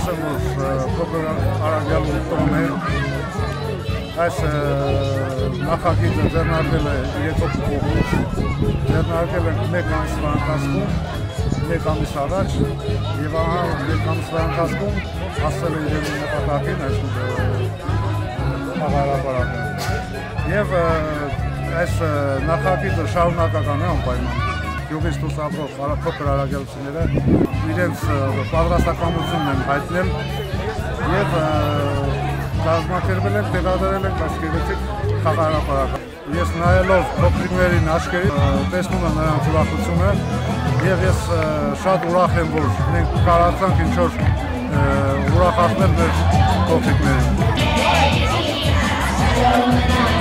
ասեմ, որ փոքր Արագյալու տոներ այս նախագիծը ձեռնարկվել է երկու կողմից, ձեռնարկել ենք մեկ ամսվա ընթացքում, մեկ ամիս առաջ եւ ահա մեկ ամսվա ընթացքում հասել է իրեն նպատակին այս խաղահարաբարակը եւ այս նախագիծը շարունակական է անպայման գյուղից դուրս ապրող փոքր արագելությունները իրենց պատրաստակամությունն են հայտնել եւ կազմակերպել են, տեղադրել են այս գեղեցիկ խաղահարաբարակը։ Ես նայելով փոքրիկներին աչքերին տեսնում եմ նրանց ուրախությունը եւ ես շատ ուրախ եմ, որ մենք կարողացանք ինչ-որ ուրախացնել մեր փոքրիկներին։